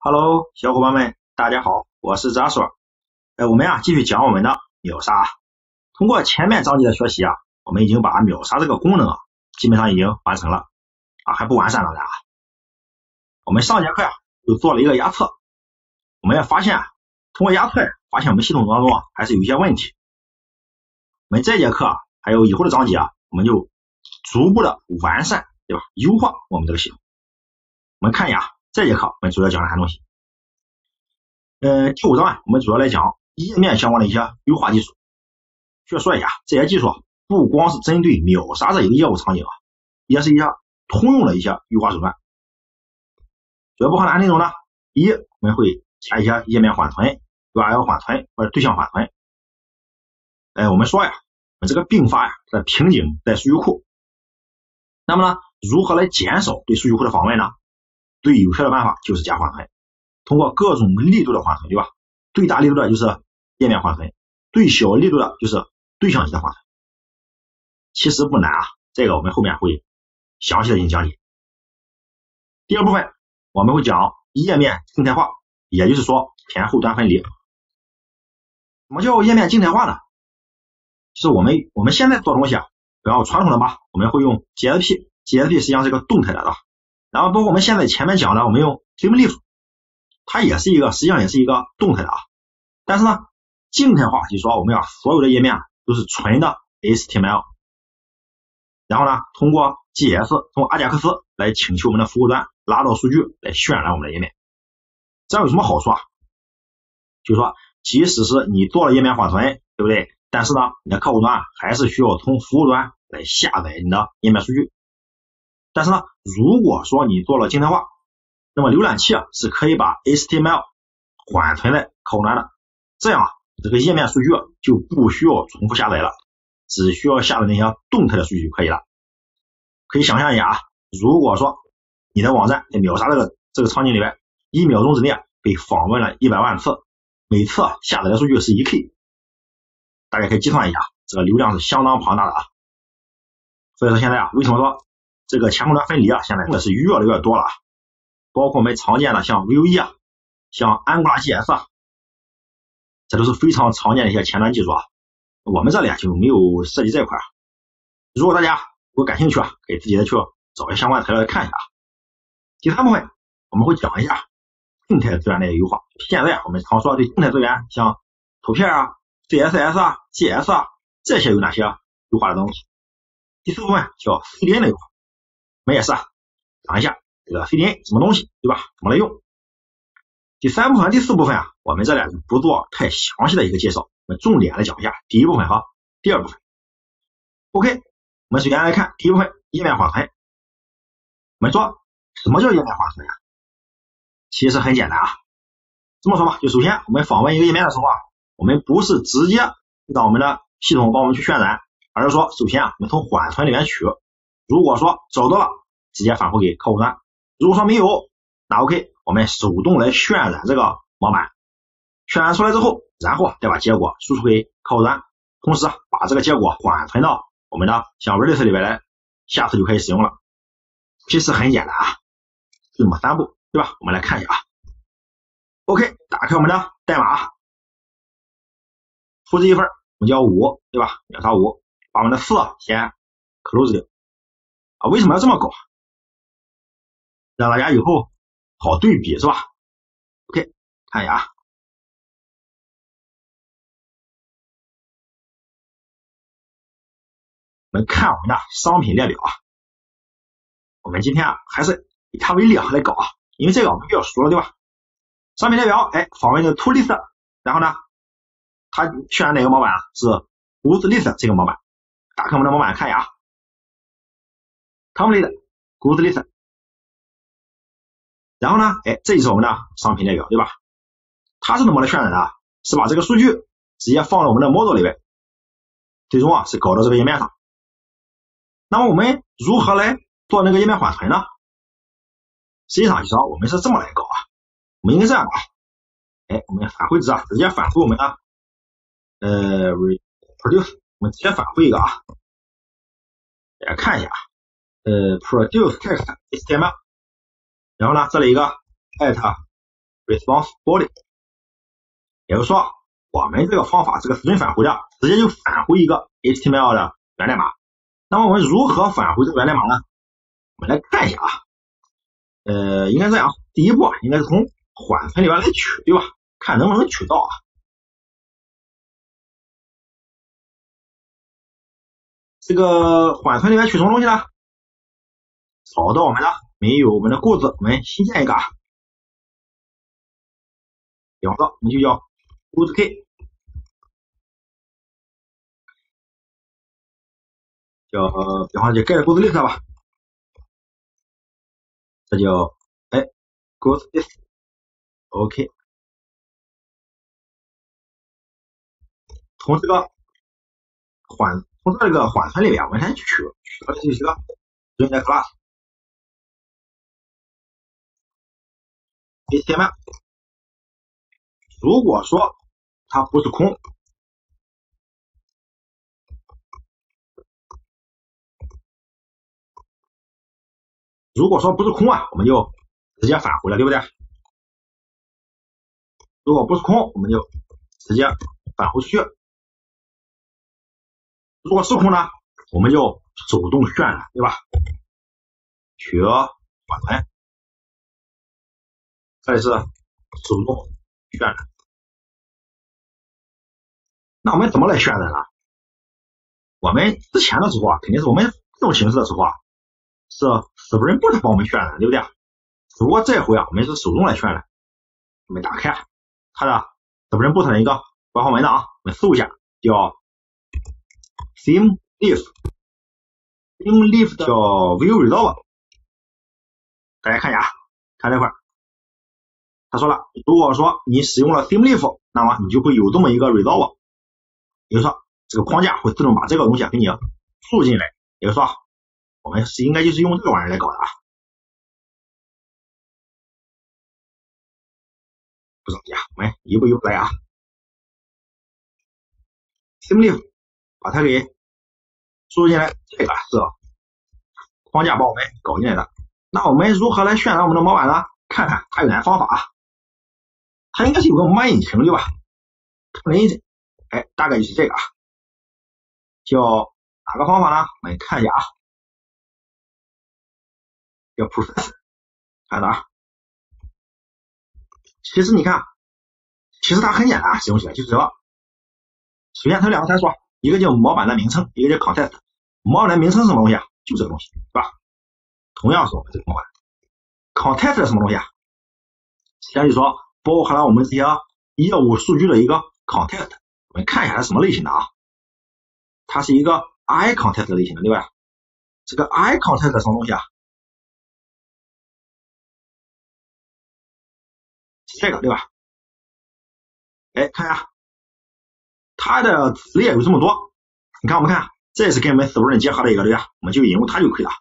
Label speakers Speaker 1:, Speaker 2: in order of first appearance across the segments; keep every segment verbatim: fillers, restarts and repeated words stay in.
Speaker 1: Hello，小伙伴们，大家好，我是扎索。呃，我们啊继续讲我们的秒杀。通过前面章节的学习啊，我们已经把秒杀这个功能啊，基本上已经完成了啊，还不完善了啊。我们上节课呀、啊、又做了一个压测，我们也发现啊，通过压测发现我们系统当中啊还是有一些问题。我们这节课啊还有以后的章节啊，我们就逐步的完善，对吧？优化我们这个系统。我们看一下。这节课我们主要讲哪些东西？呃，第五章啊，我们主要来讲页面相关的一些优化技术。需要说一下，这些技术啊，不光是针对秒杀这一个业务场景啊，也是一些通用的一些优化手段。主要包含哪些内容呢？一，我们会加一些页面缓存、U R L 缓存或者对象缓存。呃，我们说呀，我们这个并发呀，在瓶颈在数据库。那么呢，如何来减少对数据库的访问呢？最有效的办法就是加缓存，通过各种力度的缓存，对吧？最大力度的就是页面缓存，最小力度的就是对象级的缓存。其实不难啊，这个我们后面会详细的进行讲解。第二部分我们会讲页面静态化，也就是说前后端分离。什么叫页面静态化呢？就是我们我们现在做东西啊，比较传统的吧，我们会用 G S P，G S P 实际上是一个动态的啊。然后包括我们现在前面讲的，我们用 Flamelist， 它也是一个，实际上也是一个动态的啊。但是呢，静态化就是说我们要所有的页面都是纯的 H T M L， 然后呢，通过 G S， 通过阿贾克斯来请求我们的服务端拉到数据来渲染我们的页面。这样有什么好处啊？就是说，即使是你做了页面缓存，对不对？但是呢，你的客户端还是需要从服务端来下载你的页面数据。但是呢，如果说你做了静态化，那么浏览器啊是可以把 H T M L 缓存在客户端的，这样啊这个页面数据就不需要重复下载了，只需要下载那些动态的数据就可以了。可以想象一下啊，如果说你的网站在秒杀这个这个场景里边，一秒钟之内被访问了一百万次，每次啊下载的数据是 一 K， 大家可以计算一下，这个流量是相当庞大的啊。所以说现在啊，为什么说这个前后端分离啊，现在真的是越来越多了啊，包括我们常见的像 Vue 啊，像 AngularJS 啊，这都是非常常见的一些前端技术啊。我们这里啊就没有涉及这块啊。如果大家如果感兴趣啊，可以自己再去找一些相关的材料来看一下。第三部分我们会讲一下静态资源类的优化。现在我们常说对静态资源，像图片啊、C S S 啊、G S 啊这些有哪些优化的东西。第四部分叫 C D N 的优化。我们也是啊，讲一下这个 C D N 什么东西，对吧？怎么来用？第三部分、第四部分啊，我们这里就不做太详细的一个介绍，我们重点来讲一下第一部分和第二部分。OK， 我们首先来看第一部分页面缓存。我们说什么叫页面缓存啊？其实很简单啊，这么说吧，就首先我们访问一个页面的时候啊，我们不是直接让我们的系统帮我们去渲染，而是说首先啊，我们从缓存里面取。如果说找到了，直接返回给客户端；如果说没有，那 OK， 我们手动来渲染这个模板，渲染出来之后，然后再把结果输出给客户端，同时把这个结果缓存到我们的像 Redis 里边来，下次就可以使用了。其实很简单啊，就这么三步，对吧？我们来看一下啊。OK， 打开我们的代码，复制一份，我们叫五，对吧？秒杀五，把我们的四先 close 掉。啊，为什么要这么搞？让大家以后好对比，是吧 ？OK， 看一下啊。我们看我们的商品列表啊。我们今天啊还是以它为例啊来搞啊，因为这个我们比较熟了，对吧？商品列表，哎，访问的 to list， 然后呢，它渲染哪个模板啊？是 goods list 这个模板。打开我们的模板看一下啊。Template goods list， 然后呢，哎，这就是我们的商品列表，对吧？它是怎么来渲染的？是把这个数据直接放到我们的 model 里边，最终啊是搞到这个页面上。那么我们如何来做那个页面缓存呢？实际上就是说我们是这么来搞啊，我们应该这样搞，哎，我们返回值啊，直接返回我们的呃 reproduce， 我们直接返回一个啊，大家看一下。呃 produce text H T M L， 然后呢这里一个 at response body， 也就是说我们这个方法这个 string 返回的直接就返回一个 H T M L 的源代码。那么我们如何返回这个源代码呢？我们来看一下啊，呃，应该这样，第一步啊，应该是从缓存里边来取，对吧？看能不能取到啊。这个缓存里面取什么东西呢？找到我们的没有我们的固字，我们新建一个啊，比方说我们就叫固字 K， 叫比方说就 get 固字 list 吧，这叫哎固字 list OK， 从这个缓从这个缓存里面我们先取取到这个 string class H T M L， 如果说它不是空，如果说不是空啊，我们就直接返回了，对不对？如果不是空，我们就直接返回出去。如果是空呢，我们就手动渲染，对吧？取缓存，这里是手动渲染。那我们怎么来渲染呢？我们之前的时候啊，肯定是我们这种形式的时候啊，是 Spring Boot 帮我们渲染，对不对？只不过这回啊，我们是手动来渲染。我们打开它的 Spring Boot 的一个官方文档啊，我们搜一下，叫 theme leaf， theme leaf 叫 view resolver。大家看一下啊，看这块，他说了，如果说你使用了 theme leaf， 那么你就会有这么一个 resolver， 也就是说这个框架会自动把这个东西给你输进来，也就是说我们是应该就是用这个玩意儿来搞的啊，不着急啊，我们一步一步来啊。theme leaf 把它给输进来，这个是框架帮我们搞进来的。那我们如何来渲染我们的模板呢？看看它有哪方法啊？它应该是有个模板引擎对吧？图引擎，哎，大概就是这个啊，叫哪个方法呢？我们看一下啊，叫 process， 看到啊。其实你看，其实它很简单啊，使用起来就是说，首先它有两个参数，一个叫模板的名称，一个叫 context。模板的名称是什么东西啊？就这个东西，对吧？同样是我们这个模板。context 是什么东西啊？实际上就是说包含了我们这些业务数据的一个 context。我们看一下它是什么类型的啊？它是一个 I context 类型的，对吧？这个 I context 是什么东西啊？这个对吧？哎，看一下，它的子列有这么多。你看，我们看，这是跟我们 Spring 结合的一个，对吧？我们就引用它就可以了，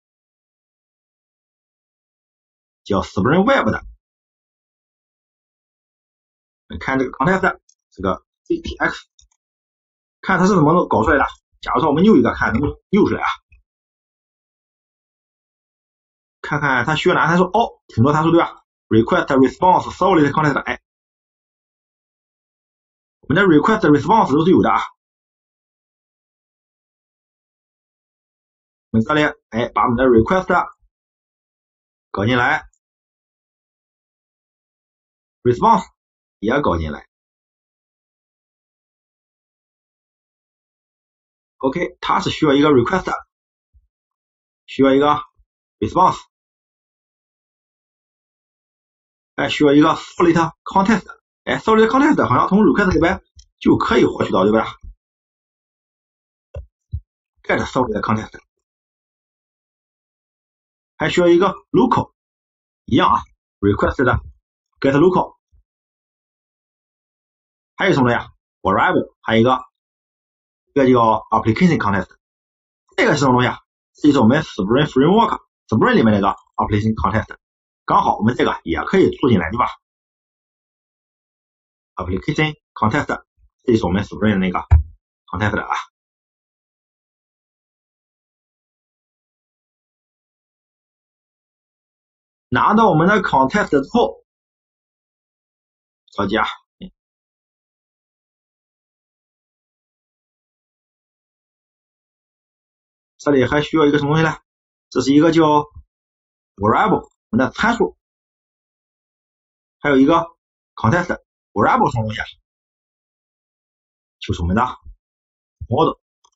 Speaker 1: 叫 Spring Web 的。你看这个 context， 这个 C T X， 看它是怎么搞出来的。假如说我们 new 一个，看能不能 new 出来啊？看看它需要哪参数？哦，挺多参数对吧 ？request response solid context， 哎，我们的 request response 都是有的啊。我们这里哎，把我们的 request 搞进来 ，response 也搞进来。OK， 它是需要一个 request， 需要一个 response， 哎，需要一个 solid context， 哎 ，solid context 好像从 request 里边就可以获取到，对吧 ？get solid context， 还需要一个 local， 一样啊 ，request 的 get local， 还有什么呀 ？variable， 还有一个一个叫 application context， 这个是什么东西啊？这就是我们 Spring Framework Spring 里面那个 application context， 刚好我们这个也可以做进来，对吧 ？application context， 这就是我们 Spring 的那个 context 啊。拿到我们的 context 之后， 着急啊。这里还需要一个什么东西呢？这是一个叫 variable 我们的参数，还有一个 context variable 什么东西啊？就是我们的 model，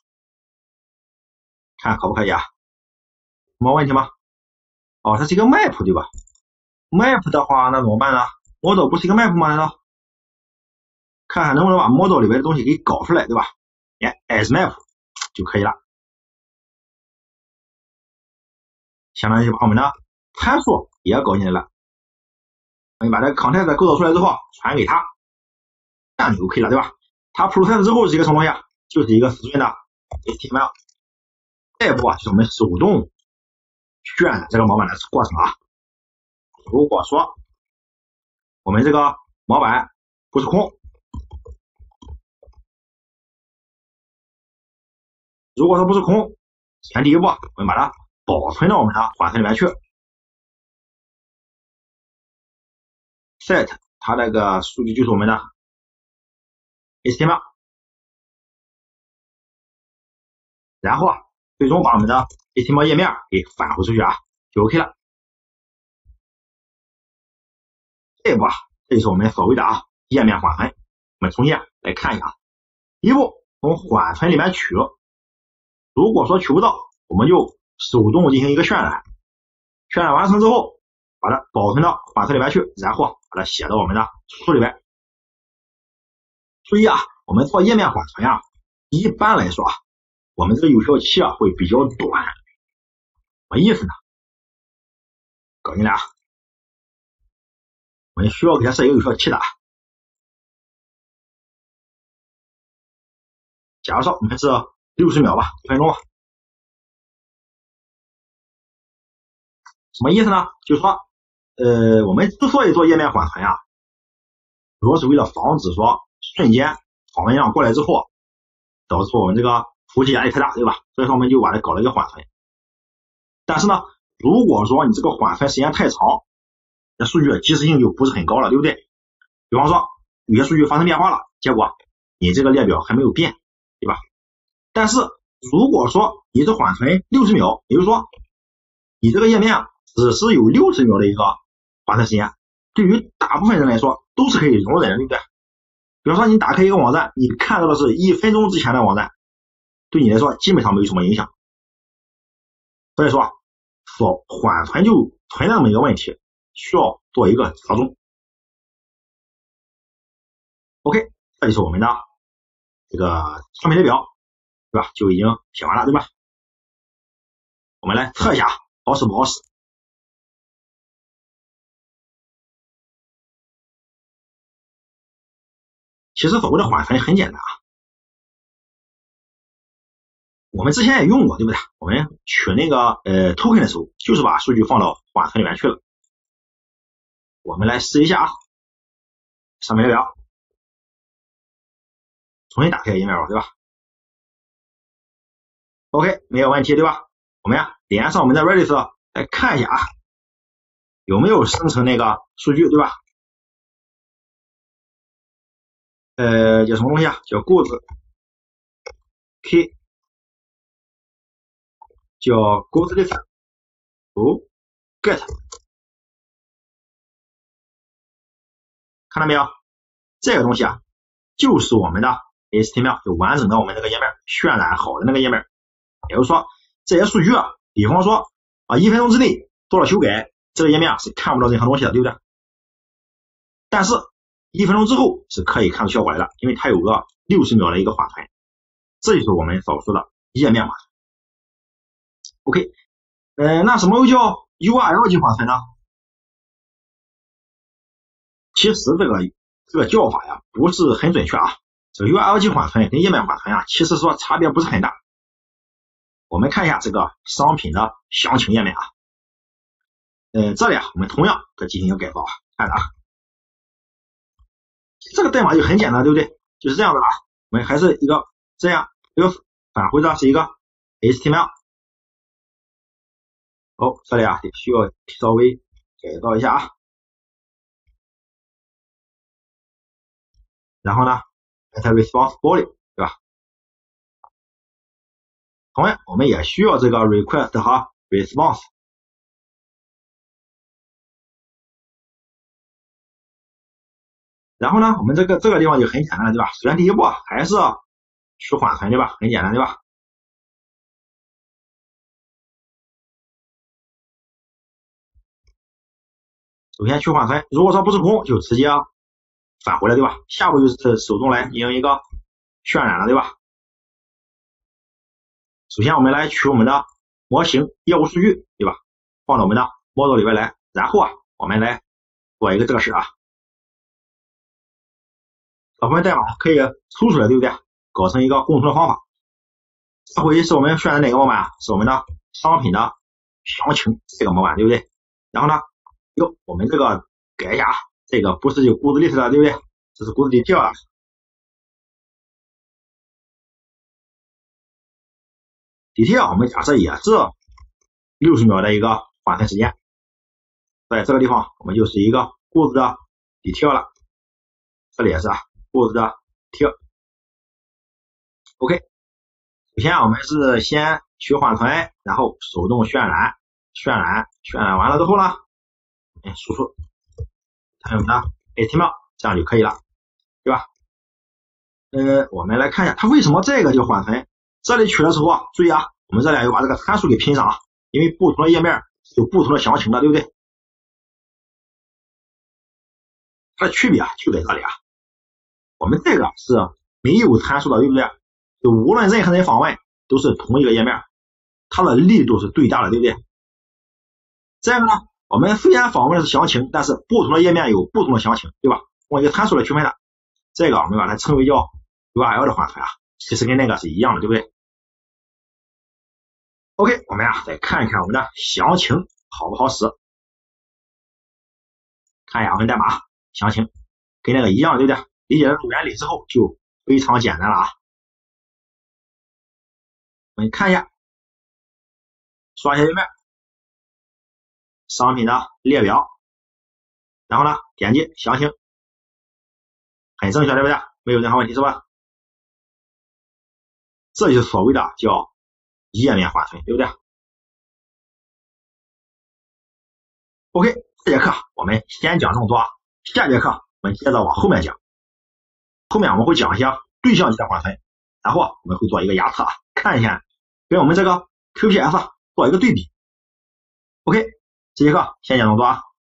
Speaker 1: 看可不可以啊？什么问题吗？哦，它是一个 map 对吧 ？map 的话那怎么办呢 ？model 不是一个 map 吗？难道？看看能不能把 model 里面的东西给搞出来，对吧？哎 ，as map 就可以了。相当于把我们的参数也搞进来了。我们把这个 context 构造出来之后传给它，这样就 OK 了，对吧？它 process 之后是一个什么东西啊？就是一个死准的 H T M L。这一步啊，就是我们手动渲这个模板的过程啊。如果说我们这个模板不是空，如果说不是空，前第一步我们把它保存到我们的缓存里面去。set 它那个数据就是我们的 H T M L， 然后啊，最终把我们的 H T M L 页面给返回出去啊，就 OK 了。这一步啊，这就是我们所谓的啊页面缓存。我们重新来看一下，第一步从缓存里面取，如果说取不到，我们就手动进行一个渲染，渲染完成之后，把它保存到缓存里面去，然后把它写到我们的输出里边。注意啊，我们做页面缓存啊，一般来说啊，我们这个有效期啊会比较短。什么意思呢？搞进来啊，我们需要给它设一个有效期的啊。假如说我们是六十秒吧，一分钟吧。什么意思呢？就是说，呃，我们之所以做页面缓存啊，主要是为了防止说瞬间访问量过来之后，导致我们这个服务器压力太大，对吧？所以说我们就把它搞了一个缓存。但是呢，如果说你这个缓存时间太长，那数据的及时性就不是很高了，对不对？比方说有些数据发生变化了，结果你这个列表还没有变，对吧？但是如果说你的缓存六十秒，也就是说你这个页面只是有六十秒的一个缓存时间，对于大部分人来说都是可以容忍的，对不对？比方说你打开一个网站，你看到的是一分钟之前的网站，对你来说基本上没有什么影响。所以说说缓存就存在这么一个问题，需要做一个折中。OK， 这就是我们的这个商品列表，对吧？就已经写完了，对吧？我们来测一下好使不好使。其实所谓的缓存很简单啊，我们之前也用过，对不对？我们取那个呃 token 的时候，就是把数据放到缓存里面去了。我们来试一下啊，商品列表，重新打开页面吧，对吧 ？OK， 没有问题，对吧？我们呀连上我们的 Redis 来看一下啊，有没有生成那个数据，对吧？呃，叫什么东西啊？叫 goods key， 叫 goods list， 哦 get， 看到没有？这个东西啊，就是我们的 H T M L， 就完整的我们这个页面渲染好的那个页面。也就是说，这些数据啊，比方说啊，一分钟之内做了修改，这个页面是看不到任何东西的，对不对？但是一分钟之后是可以看出效果来的，因为它有个六十秒的一个缓存，这就是我们所说的页面缓存。OK， 呃，那什么又叫 U R L 级缓存呢？其实这个这个叫法呀不是很准确啊。这个 U R L 级缓存跟页面缓存啊，其实说差别不是很大。我们看一下这个商品的详情页面啊，呃，这里啊我们同样再进行一个改造啊，看着啊，这个代码就很简单，对不对？就是这样的啊，我们还是一个这样一个返回的是一个 H T M L。哦，这里啊需要稍微改造一下啊。 然后呢 get response body 对吧？同样我们也需要这个 request 和 response。然后呢，我们这个这个地方就很简单了，对吧？首先第一步还是取缓存，对吧？很简单，对吧？首先取缓存，如果说不是空，就直接返回来，对吧？下步就是手动来进行一个渲染了，对吧？首先我们来取我们的模型业务数据，对吧？放到我们的 model 里边来，然后啊，我们来做一个这个事啊。这部分代码可以抽出来，对不对？搞成一个共同的方法。这回是我们选的哪个模板啊？是我们的商品的详情这个模板，对不对？然后呢，哟，我们这个改一下，这个不是有 goods list 的，对不对？这是 goods detail 了。detail 我们假设也是六十秒的一个缓存时间，在这个地方我们就是一个 goods 的 detail 了，这里也是啊 goods 的 detail。OK， 首先我们是先取缓存，然后手动渲染，渲染，渲染完了之后呢，输出还有呢 H T M L， 这样就可以了，对吧？呃，我们来看一下它为什么这个叫缓存。这里取的时候啊，注意啊，我们这里要把这个参数给拼上啊，因为不同的页面有不同的详情的，对不对？它的区别啊就在这里啊，我们这个是没有参数的，对不对？就无论任何人访问都是同一个页面，它的力度是对价的，对不对？这个呢，我们虽然访问的是详情，但是不同的页面有不同的详情，对吧？用一个参数来区分的，这个我们把它称为叫 U R L 的缓存啊，其实跟那个是一样的，对不对 ？OK， 我们啊再看一看我们的详情好不好使，看一下我们代码详情跟那个一样，对不对？理解了原理之后就非常简单了啊。我们看一下，刷一下页面，商品的列表，然后呢点击详情，很正确，对不对？没有任何问题是吧？这就是所谓的叫页面缓存，对不对 ？OK， 这节课我们先讲这么多，下节课我们接着往后面讲，后面我们会讲一些对象级的缓存，然后我们会做一个压测，看一下跟我们这个 Q P S 做一个对比。OK， 这节课先讲这么多啊。